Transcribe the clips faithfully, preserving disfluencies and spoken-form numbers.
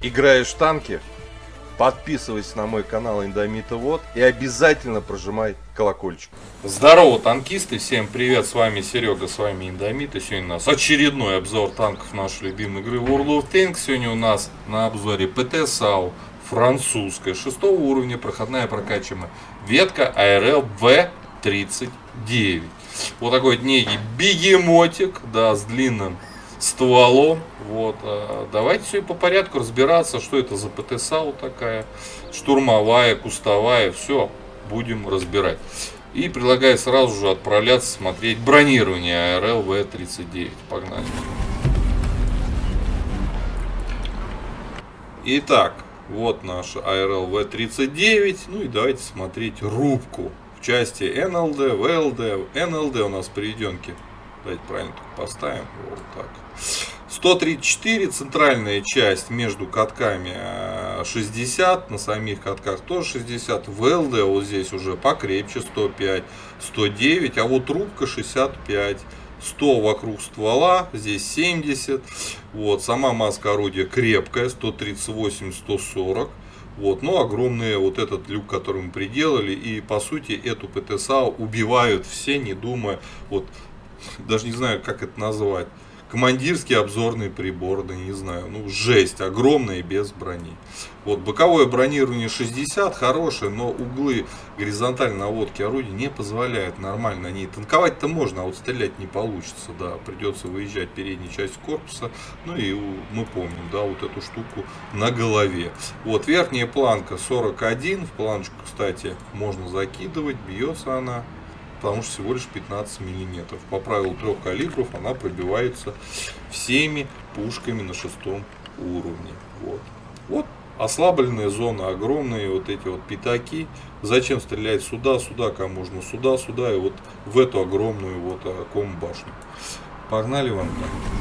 Играешь в танки? Подписывайся на мой канал Индомитовод и обязательно прожимай колокольчик. Здорово, танкисты, всем привет, с вами Серега, с вами Индомит. И сегодня у нас очередной обзор танков нашей любимой игры World of Tanks. Сегодня у нас на обзоре ПТ САУ французская, шестого уровня, проходная прокачиваемая ветка а эр эл вэ тридцать девять. Вот такой вот некий бегемотик, да, с длинным стволом. Вот, давайте все по порядку разбираться, что это за ПТ САУ такая, штурмовая, кустовая, все будем разбирать. И предлагаю сразу же отправляться смотреть бронирование а эр эл вэ тридцать девять. Погнали. Итак, вот наш а эр эл вэ тридцать девять. Ну и давайте смотреть рубку в части эн эл дэ, вэ эл дэ. эн эл дэ у нас приведенки. Давайте правильно поставим. Вот так. сто тридцать четыре, центральная часть между катками шестьдесят, на самих катках тоже шестьдесят, вэ эл дэ вот здесь уже покрепче сто пять, сто девять, а вот рубка шестьдесят пять, сто вокруг ствола, здесь семьдесят, вот, сама маска орудия крепкая, сто тридцать восемь, сто сорок. Вот, но огромный вот этот люк, который мы приделали, и по сути эту ПТ САУ убивают все, не думая, вот, даже не знаю, как это назвать. Командирский обзорный прибор, да не знаю, ну жесть, огромная без брони. Вот, боковое бронирование шестьдесят, хорошее, но углы горизонтальной наводки орудия не позволяют нормально на ней. Танковать-то можно, а вот стрелять не получится, да, придется выезжать передней частью корпуса. Ну и мы помним, да, вот эту штуку на голове. Вот, верхняя планка сорок один, в планочку, кстати, можно закидывать, бьется она. Потому что всего лишь пятнадцать миллиметров. По правилу трех калибров она пробивается всеми пушками на шестом уровне. Вот. Вот ослабленная зона, огромные вот эти вот пятаки. Зачем стрелять сюда, сюда, кому можно сюда, сюда и вот в эту огромную вот ком-башню. Погнали вам.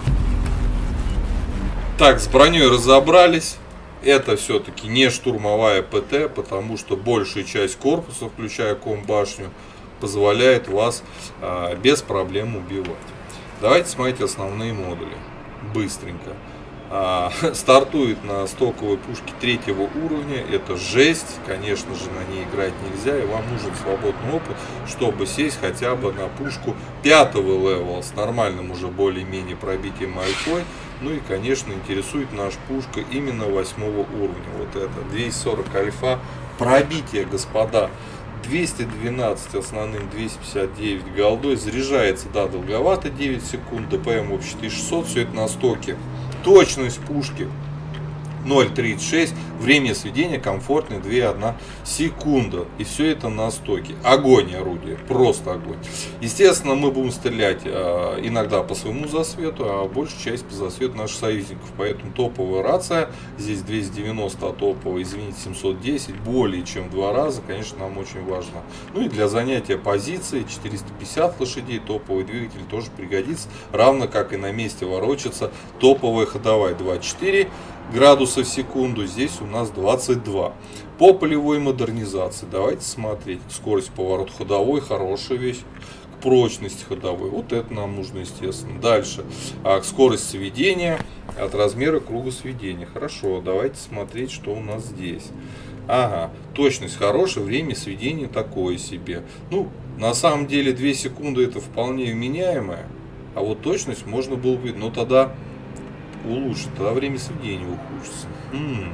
Так, с броней разобрались. Это все-таки не штурмовая ПТ, потому что большая часть корпуса, включая ком-башню, позволяет вас а, без проблем убивать. Давайте смотреть основные модули. Быстренько. А, стартует на стоковой пушке третьего уровня. Это жесть. Конечно же, на ней играть нельзя. И вам нужен свободный опыт, чтобы сесть хотя бы на пушку пятого левела с нормальным уже более-менее пробитием альфой. Ну и, конечно, интересует наша пушка именно восьмого уровня. Вот это двести сорок альфа. Пробитие, господа. двести двенадцать основным, двести пятьдесят девять голдой. Заряжается, да, долговато, девять секунд. ДПМ общий тысяча шестьсот. Все это на стоке. Точность пушки ноль тридцать шесть. Время сведения комфортное две целых одна секунда. И все это на стоке. Огонь орудия. Просто огонь. Естественно, мы будем стрелять э, иногда по своему засвету, а большая часть по засвету наших союзников. Поэтому топовая рация. Здесь двести девяносто, а топовая, извините, семьсот десять. Более чем в два раза. Конечно, нам очень важно. Ну и для занятия позиции четыреста пятьдесят лошадей. Топовый двигатель тоже пригодится. Равно как и на месте ворочаться топовая ходовая двадцать четыре градуса в секунду, здесь у нас двадцать два. По полевой модернизации давайте смотреть. Скорость поворота ходовой хорошая вещь. К прочности ходовой, вот это нам нужно, естественно. Дальше, а, скорость сведения от размера круга сведения. Хорошо, давайте смотреть, что у нас здесь. Ага, точность хорошая, время сведения такое себе. Ну, на самом деле две секунды это вполне вменяемое. А вот точность можно было бы, но тогда улучшить, тогда время сведения ухудшится. М-м.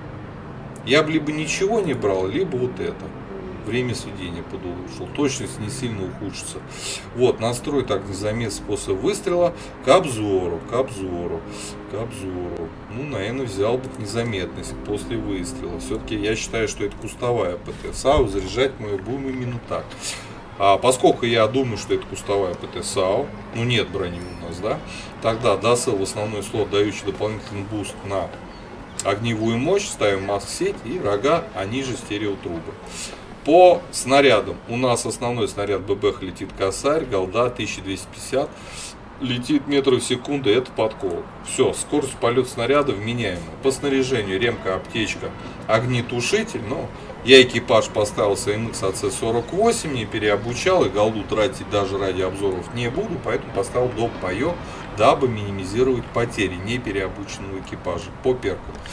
Я бы либо ничего не брал, либо вот это. Время сведения подулучшил. Точность не сильно ухудшится. Вот, настрой так незаметный способ выстрела к обзору, к обзору, к обзору. Ну, наверное, взял бы незаметность после выстрела. Все-таки я считаю, что это кустовая ПТ САУ. Заряжать мы ее будем именно так. А поскольку я думаю, что это кустовая ПТ САУ, ну нет брони у нас, да, тогда досыл в основной слот, дающий дополнительный буст на огневую мощь, ставим маск-сеть и рога, а ниже стереотрубы. По снарядам у нас основной снаряд ББХ летит косарь, голда тысяча двести пятьдесят, летит метров в секунду, это подкол. Все, скорость полета снаряда вменяемая. По снаряжению ремка, аптечка, огнетушитель, но я экипаж поставил с эм икс а цэ сорок восемь, не переобучал и голду тратить даже ради обзоров не буду, поэтому поставил доп. Пайо, дабы минимизировать потери непереобученного экипажа по перку.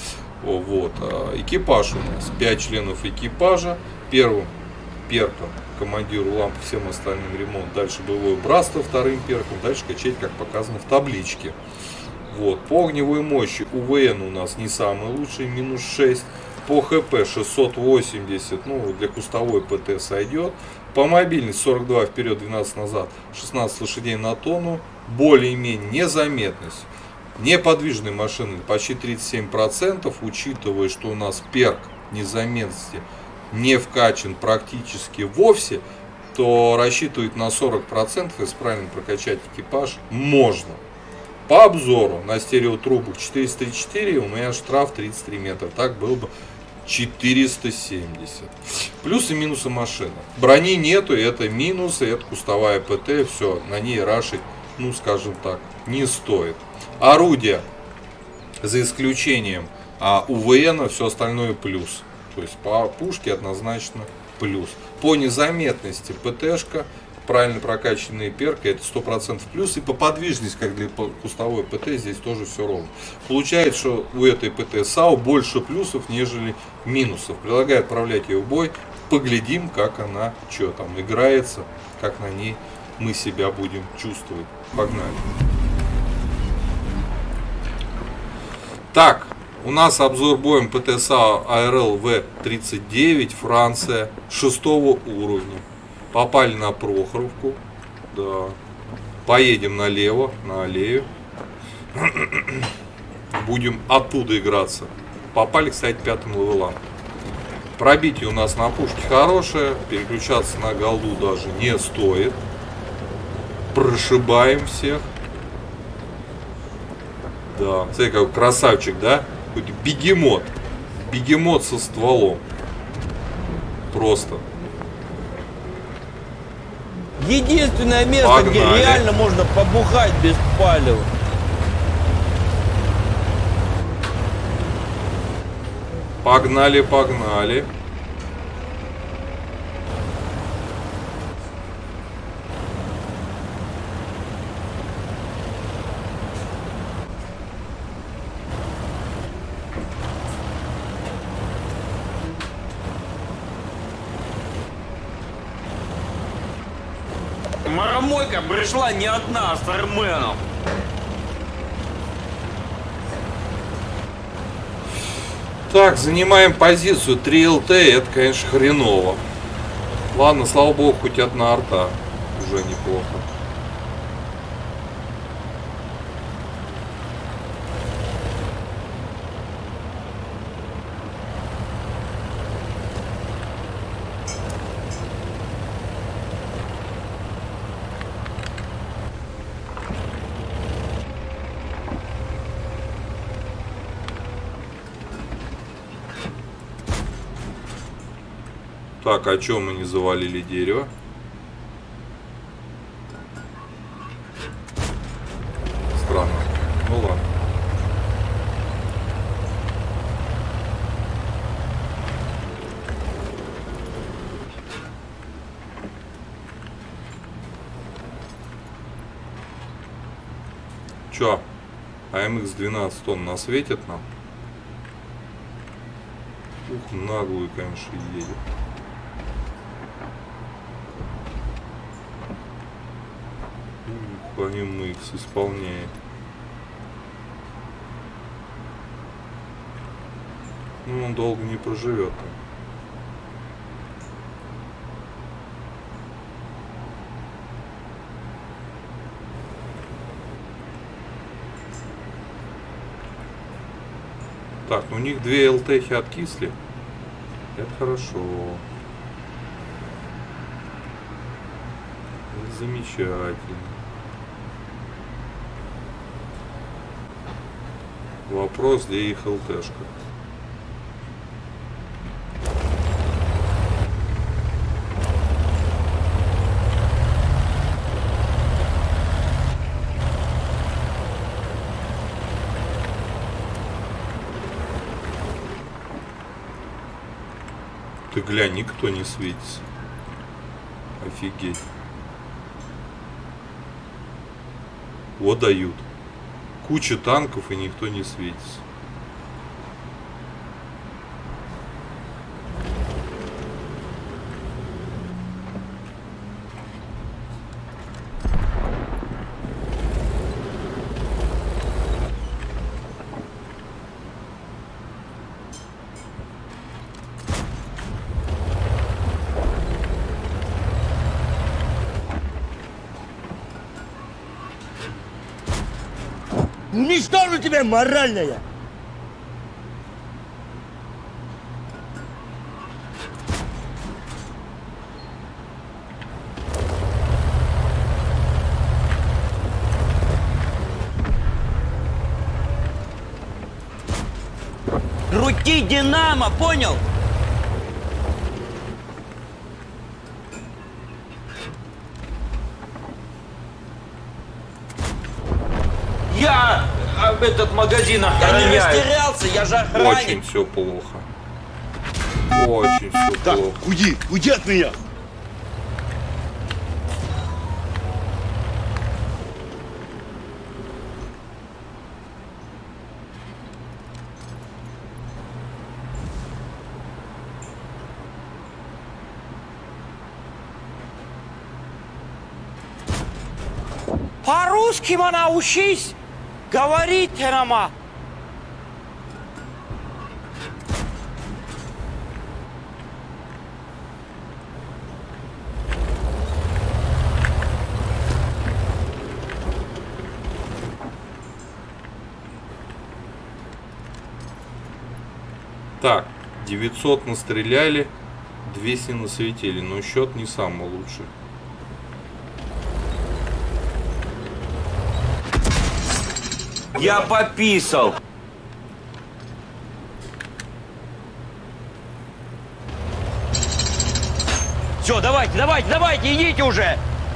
О, вот. Экипаж у нас. пять членов экипажа. Первым перком командиру ламп, всем остальным ремонт. Дальше боевое братство вторым перком. Дальше качать, как показано в табличке. Вот. По огневой мощи УВН у нас не самый лучший, минус шесть. По ХП шестьсот восемьдесят, ну для кустовой ПТ сойдет. По мобильности сорок два вперед, двенадцать назад, шестнадцать лошадей на тонну. Более-менее незаметность неподвижной машины почти тридцать семь процентов, учитывая, что у нас перк незаметности не вкачан практически вовсе, то рассчитывать на сорок процентов, если правильно прокачать экипаж, можно. По обзору на стереотрубах четыреста тридцать четыре, у меня штраф тридцать три метра, так было бы четыреста семьдесят. Плюсы и минусы машины. Брони нету, это минусы, это кустовая ПТ, все, на ней рашить, ну скажем так, не стоит. Орудие, за исключением а, УВН, все остальное плюс. То есть по пушке однозначно плюс. По незаметности ПТшка, правильно прокачанные перки, это сто процентов плюс. И по подвижности, как для кустовой ПТ, здесь тоже все ровно. Получается, что у этой ПТ САУ больше плюсов, нежели минусов. Предлагаю отправлять ее в бой. Поглядим, как она, что там играется, как на ней мы себя будем чувствовать. Погнали. Так, у нас обзор боем ПТ САУ АРЛ В тридцать девять, Франция, шестого уровня. Попали на Прохоровку. Да. Поедем налево, на аллею. Будем оттуда играться. Попали, кстати, пятым левелам. Пробитие у нас на пушке хорошее. Переключаться на голду даже не стоит. Прошибаем всех. Да. Смотри, какой красавчик, да? Какой-то бегемот. Бегемот со стволом. Просто. Единственное место, Погнали. где реально можно побухать без палева. Погнали, погнали. Марамойка пришла не одна, а с арменом. Так, занимаем позицию три эл тэ, это, конечно, хреново. Ладно, слава богу, хоть одна арта. Уже неплохо. Так, а чё мы не завалили дерево? Странно. Ну ладно. Чё? А эм икс двенадцать тонн насветит нам? Ух, наглую, конечно, едет. По нему икс исполняет. Ну, он долго не проживет. Так, у них две эл тэ-хи откисли. Это хорошо. Это замечательно. Вопрос, где их эл тэ-шка. Ты глянь, никто не светится. Офигеть. Вот дают. Куча танков, и никто не светится. Уничтожу тебя моральная! Крути Динамо, понял? Я а, этот магазин охраняю. Я не растерялся, я же охранник. Очень все плохо. Очень все Так, плохо. уйди, уйди от меня! По-русски научись говорить, Рома. Так, девятьсот настреляли, двести насветили, но счет не самый лучший. Я пописал. Все, давайте, давайте, давайте, идите уже.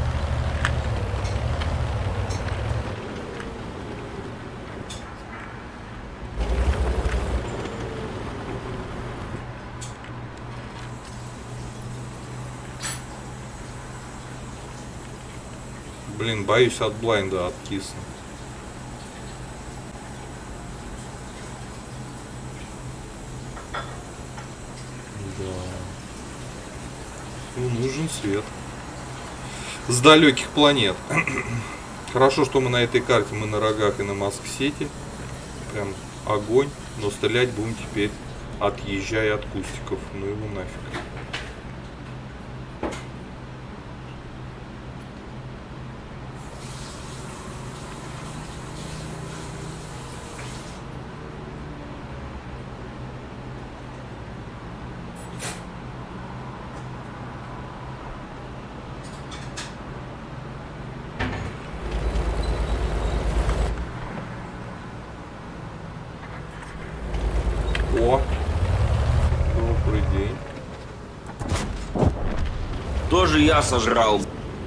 Блин, боюсь от блайнда откиснуть. Ну, нужен свет. С далеких планет. Хорошо, что мы на этой карте, мы на Рогах и на Москсете. Прям огонь. Но стрелять будем теперь, отъезжая от кустиков. Ну его нафиг. О, добрый день. Тоже я сожрал.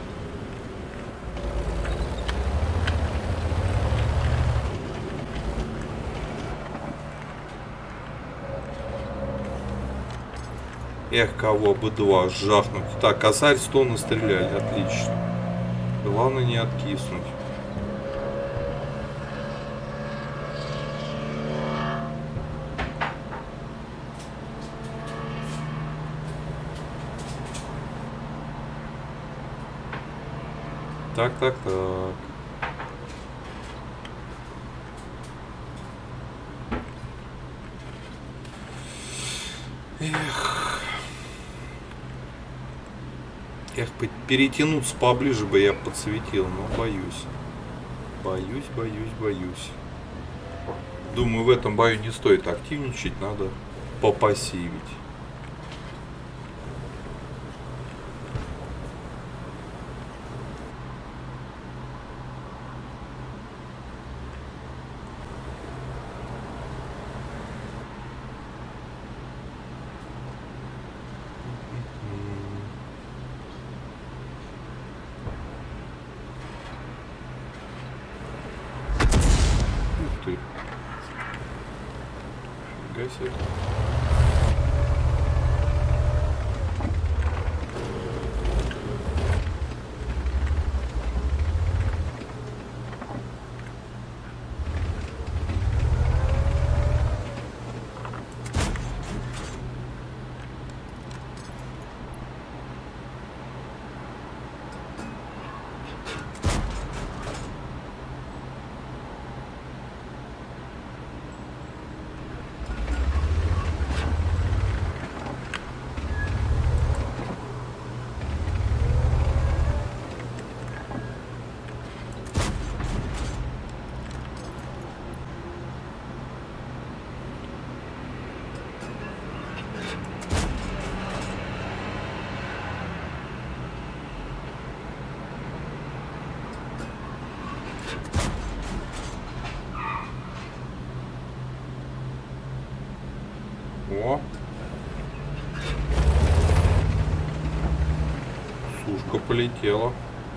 Эх, кого бы два жахнуть. Так, косарь сто настреляли, отлично. Главное не откиснуть. Так, так, так. Эх. Эх, перетянуться поближе бы я подсветил, но боюсь. Боюсь, боюсь, боюсь. Думаю, в этом бою не стоит активничать, надо попассивить. Ты. Фига себе. Сушка полетела.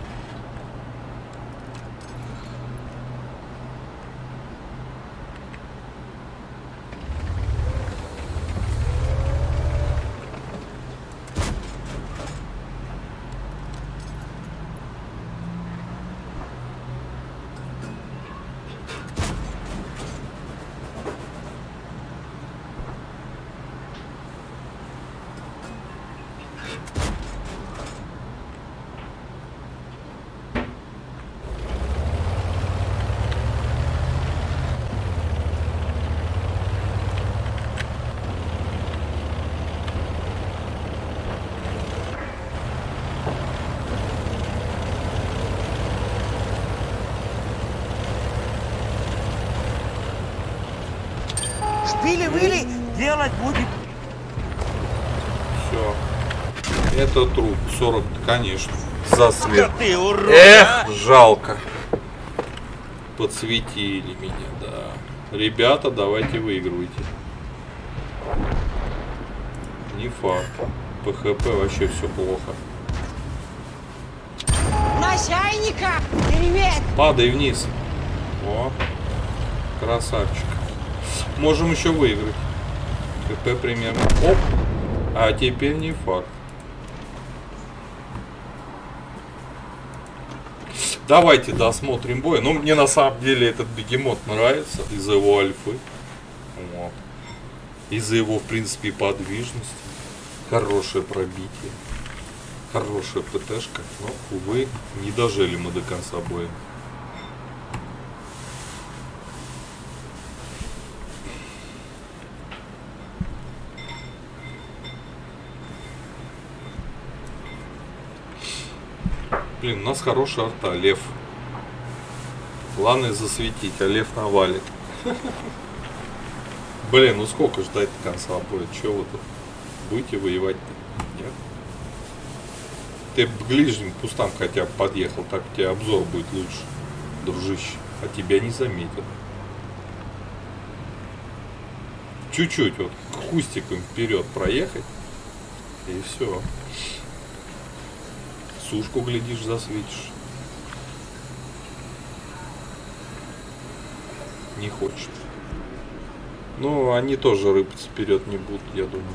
Шпили-выли делать будет. Все. Это труп. сорок, конечно. Засвет. Ах ты, урод, Эх, а! жалко. Подсветили меня, да. Ребята, давайте выигрывайте. Не факт. ПХП вообще все плохо. На чайника! Привет! Падай вниз. О, красавчик. Можем еще выиграть. КП примерно. Оп. А теперь не факт. Давайте досмотрим бой. Ну, мне на самом деле этот бегемот нравится из-за его альфы. Вот. Из-за его, в принципе, подвижности. Хорошее пробитие. Хорошая ПТшка. Но, увы, не дожили мы до конца боя. Блин, у нас хорошая арта, лев. Главное засветить, а лев навалит. Блин, ну сколько ждать до конца боя? Че вы тут будете воевать-то? Нет? Ты к ближним кустам хотя бы подъехал, так у тебя обзор будет лучше, дружище. А тебя не заметят. Чуть-чуть вот кустиком вперед проехать, и все. Сушку, глядишь, засветишь. Не хочет. Ну, они тоже рыпаться вперед не будут, я думаю.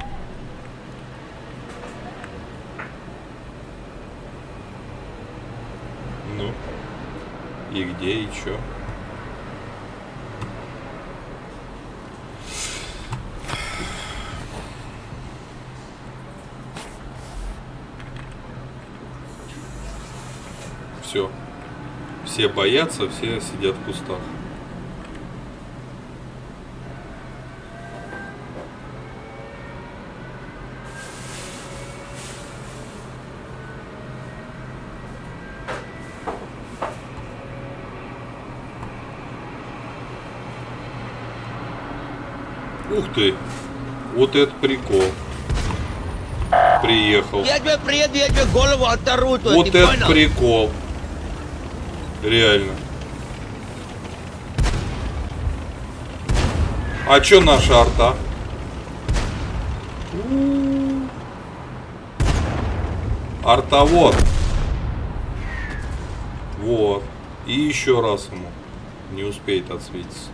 Ну, и где, и чё? Все. Все боятся, все сидят в кустах. Ух ты! Вот это прикол. Приехал. Я тебе приеду, я тебе голову оторву. Вот ты это понял? прикол. Реально. А чё наша арта? Арта вот. Вот. И еще раз ему. Не успеет отсветиться.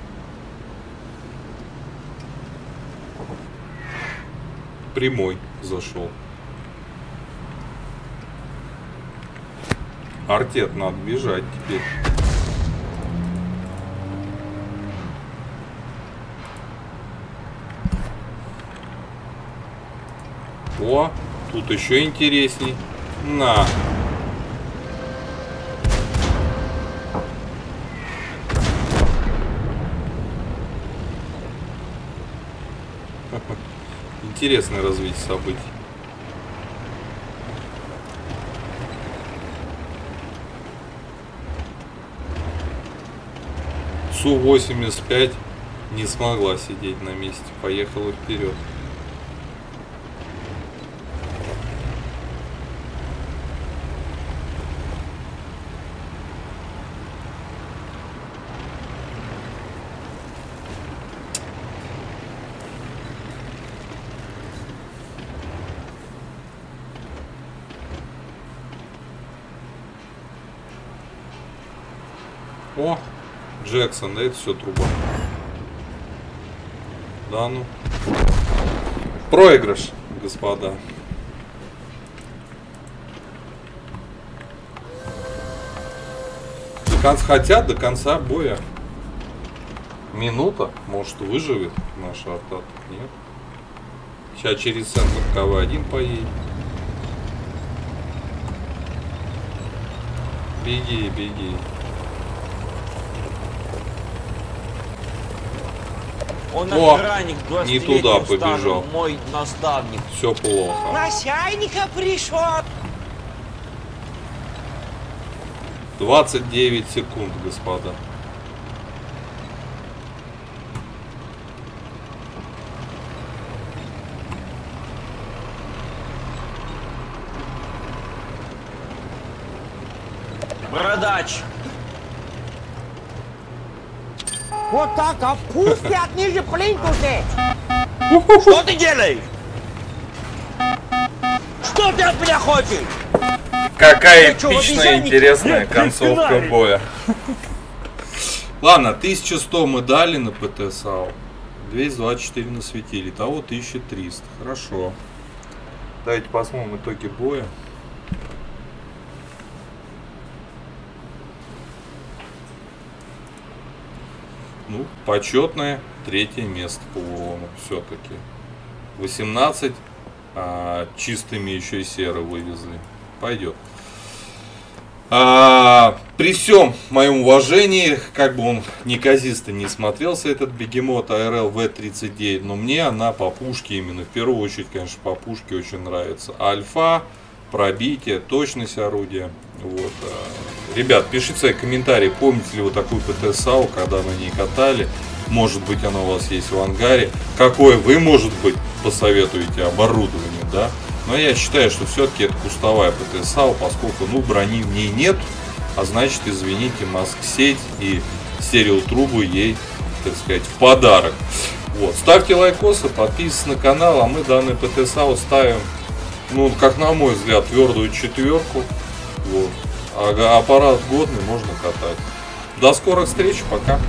Прямой зашел. Артет надо бежать теперь. О, тут еще интересней. На. Интересное развитие событий. Су восемьдесят пять не смогла сидеть на месте, поехала вперед. О, Джексон, да это все труба. Да ну. Проигрыш, господа. До конца, хотя до конца боя минута, может, выживет наш атак, нет? Сейчас через центр ка вэ один поедет. Беги, беги. Он О, охранник, не туда двадцатилетним побежал. стажем, мой наставник. Все плохо. Начальника пришел. двадцать девять секунд, господа. Бородач. Вот так, а пусть пять ниже плинтусы. Что ты делаешь? Что ты от меня хочешь? Какая Ты чё, эпичная, обезьянник? интересная Нет, концовка сценарий. боя. Ладно, тысяча сто мы дали на ПТ САУ. двести двадцать четыре насветили. Того тысяча триста. Хорошо. Давайте посмотрим итоги боя. Ну, почетное третье место по урону. Все-таки. восемнадцать. А, чистыми еще и серы вывезли. Пойдет. А, при всем моем уважении, как бы он неказисто не смотрелся, этот бегемот а эр эл вэ тридцать девять, но мне она по пушке именно, в первую очередь, конечно, по пушке очень нравится. Альфа, пробитие, точность орудия. Вот. Ребят, пишите свои комментарии, помните ли вы такую ПТ САУ, когда на ней катали. Может быть, оно у вас есть в ангаре. Какое вы, может быть, посоветуете оборудование, да? Но я считаю, что все-таки это кустовая ПТ САУ, поскольку, ну, брони в ней нет. А значит, извините, маск-сеть и стереотрубы ей, так сказать, в подарок. Вот. Ставьте лайкосы, подписывайтесь на канал, а мы данный ПТ САУ ставим, ну, как на мой взгляд, твердую четверку. Вот. А аппарат годный, можно катать. До скорых встреч, пока.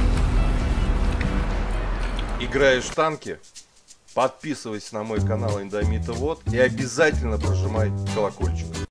Играешь в танки? Подписывайся на мой канал Индомита Вот и обязательно прожимай колокольчик.